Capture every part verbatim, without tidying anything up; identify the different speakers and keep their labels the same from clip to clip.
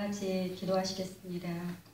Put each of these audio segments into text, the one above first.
Speaker 1: 같이 기도하시겠습니다.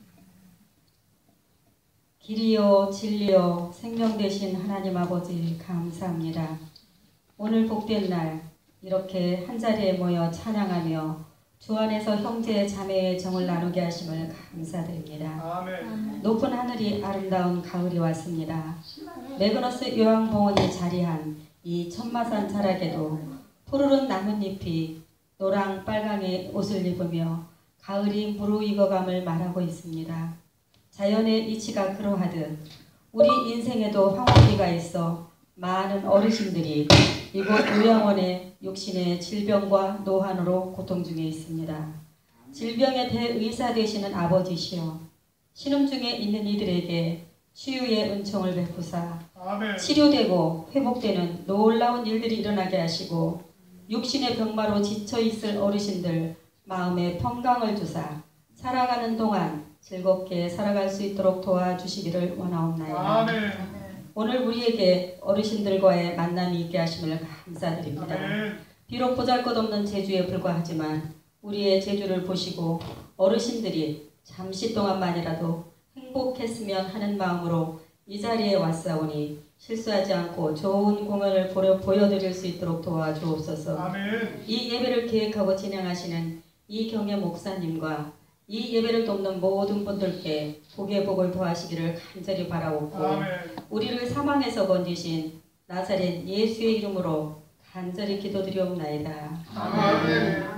Speaker 1: 길이요 진리요 생명 되신 하나님 아버지 감사합니다. 오늘 복된 날 이렇게 한자리에 모여 찬양하며 주 안에서 형제 자매의 정을 나누게 하심을 감사드립니다.
Speaker 2: 아멘.
Speaker 1: 높은 하늘이 아름다운 가을이 왔습니다. 매그너스 요양봉원이 자리한 이 천마산 자락에도 푸르른 나뭇잎이 노랑 빨강의 옷을 입으며 가을이 무르익어감을 말하고 있습니다. 자연의 이치가 그러하듯 우리 인생에도 황혼기가 있어 많은 어르신들이 이곳 요양원의 육신의 질병과 노환으로 고통 중에 있습니다. 질병의 대의사 되시는 아버지시여 신음 중에 있는 이들에게 치유의 은총을 베푸사
Speaker 2: 아멘.
Speaker 1: 치료되고 회복되는 놀라운 일들이 일어나게 하시고 육신의 병마로 지쳐있을 어르신들 마음에 평강을 주사 살아가는 동안 즐겁게 살아갈 수 있도록 도와주시기를 원하옵나이다.
Speaker 2: 아멘.
Speaker 1: 오늘 우리에게 어르신들과의 만남이 있게 하심을 감사드립니다.
Speaker 2: 아멘.
Speaker 1: 비록 보잘것없는 재주에 불과하지만 우리의 재주를 보시고 어르신들이 잠시 동안만이라도 행복했으면 하는 마음으로 이 자리에 왔사오니 실수하지 않고 좋은 공연을 보여, 보여드릴 수 있도록 도와주옵소서.
Speaker 2: 아멘.
Speaker 1: 이 예배를 계획하고 진행하시는 이경혜 목사님과 이 예배를 돕는 모든 분들께 복의 복을 더하시기를 간절히 바라옵고
Speaker 2: 아멘.
Speaker 1: 우리를 사망에서 건지신 나사렛 예수의 이름으로 간절히 기도드리옵나이다.
Speaker 2: 아멘.